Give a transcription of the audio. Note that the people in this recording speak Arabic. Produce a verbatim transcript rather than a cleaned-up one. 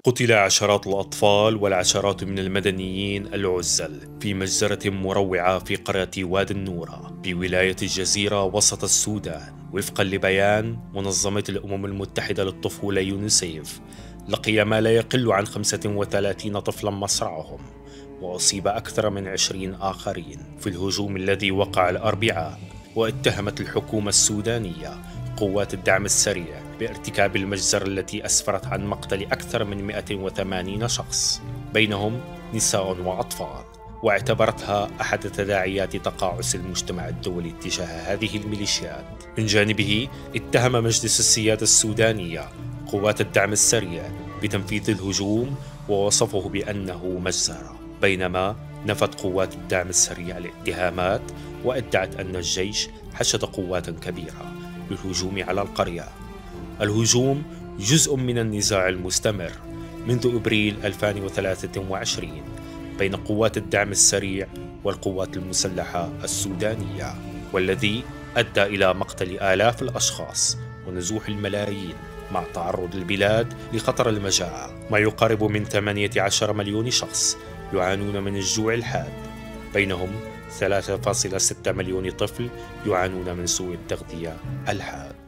قتل عشرات الأطفال والعشرات من المدنيين العزل في مجزرة مروعة في قرية وادي النورة بولاية الجزيرة وسط السودان. وفقا لبيان منظمة الأمم المتحدة للطفولة يونيسيف، لقي ما لا يقل عن خمسة وثلاثين طفلا مصرعهم، وأصيب أكثر من عشرين آخرين في الهجوم الذي وقع الأربعاء. واتهمت الحكومة السودانية قوات الدعم السريع بارتكاب المجزرة التي أسفرت عن مقتل أكثر من مئة وثمانين شخص، بينهم نساء وأطفال، واعتبرتها أحد تداعيات تقاعس المجتمع الدولي تجاه هذه الميليشيات. من جانبه اتهم مجلس السيادة السودانية قوات الدعم السريع بتنفيذ الهجوم ووصفه بأنه مجزرة، بينما نفت قوات الدعم السريع الاتهامات وادعت أن الجيش حشد قوات كبيرة للهجوم على القرية. الهجوم جزء من النزاع المستمر منذ أبريل ألفين وثلاثة وعشرين بين قوات الدعم السريع والقوات المسلحة السودانية، والذي أدى إلى مقتل آلاف الأشخاص ونزوح الملايين، مع تعرض البلاد لخطر المجاعة. ما يقارب من ثمانية عشر مليون شخص يعانون من الجوع الحاد، بينهم ثلاثة فاصلة ستة مليون طفل يعانون من سوء التغذية الحاد.